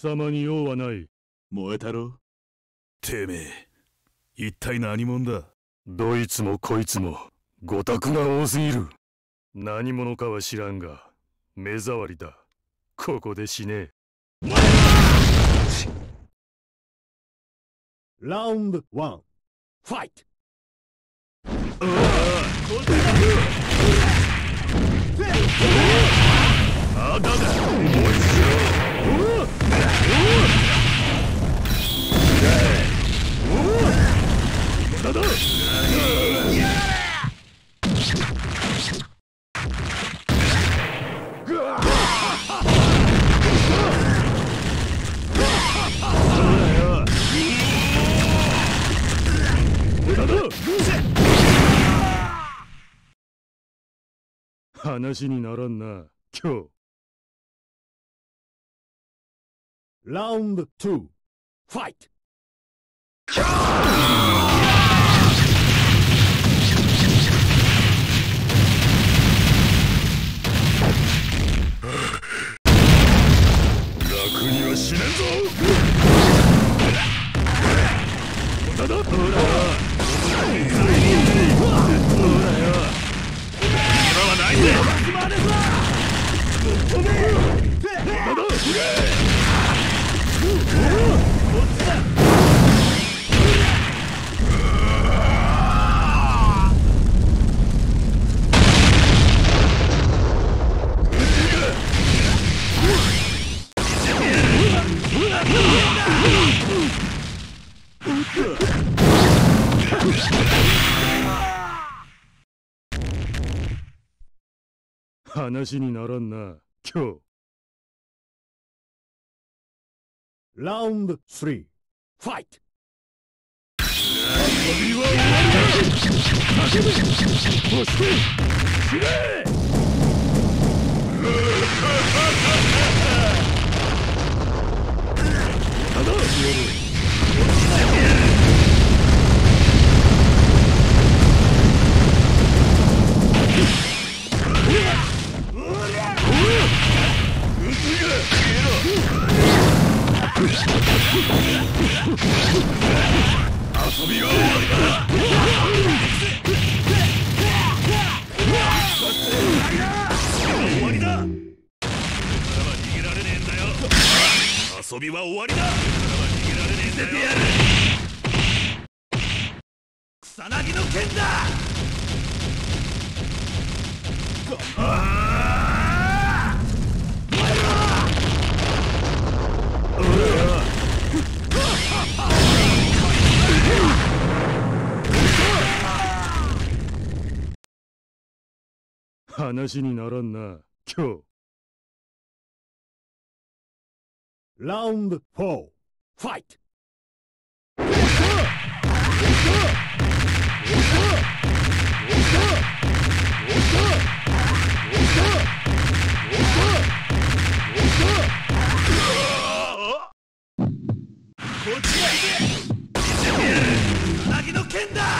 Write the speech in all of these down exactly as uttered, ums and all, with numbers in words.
様に用はない。 燃え太郎、てめえ一体何者だ。 どいつもこいつもごたくが多すぎる。何者かは知らんが目障りだ。ここで死ね。 ラウンドワン、ファイト。 あだだ、だだ。 話にならんな、今日。 ラウンドツー、ファイト。 楽には死ねんぞ。だだ、ほらよ。今はないぜ。だだ、 話にならんな、今日。 ラウンドスリー、ファイト。 遊びは終わりだ。終わりだ。ここからは逃げられねえんだよ。遊びは終わりだ。ここからは逃げられねえんだよ。草薙の剣だ。 話にならんな、今日。 ラウンドフォー、ファイト。 こっちへ行け。草薙の剣だ。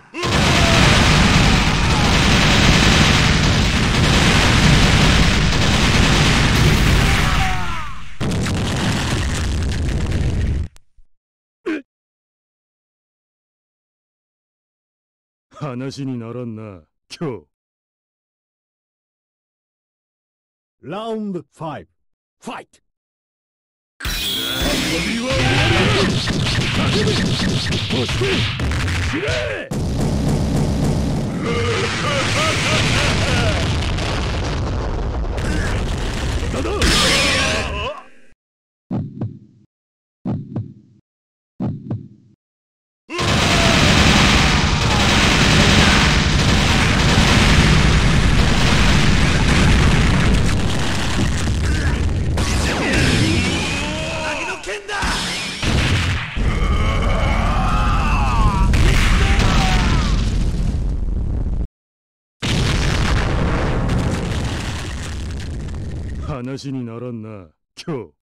話にならんな、今日。 ラウンドファイブ、ファイト。 遊びは終わりだ。そして死ね。だだ。 話にならんな、今日。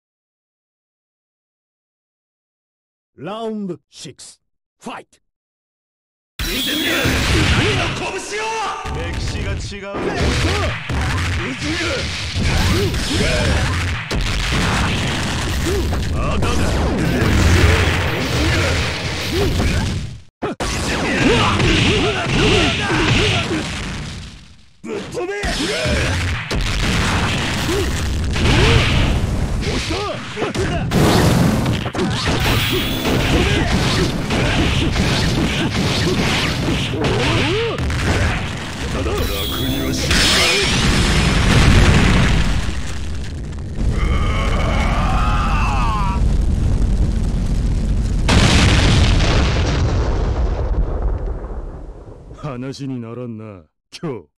ラウンドシックス、ファイト。 見てみろ、何の拳を。歴史が違う。うずまだだ。ぶっ飛べ。押した。ただ楽にはしない。 話にならんな今日。